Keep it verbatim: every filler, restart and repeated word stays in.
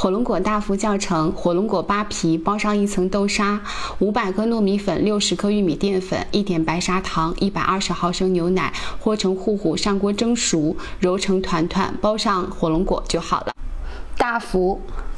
火龙果大福教程：火龙果扒皮，包上一层豆沙，五百克糯米粉，六十克玉米淀粉，一点白砂糖，一百二十毫升牛奶，和成糊糊，上锅蒸熟，揉成团团，包上火龙果就好了。大福。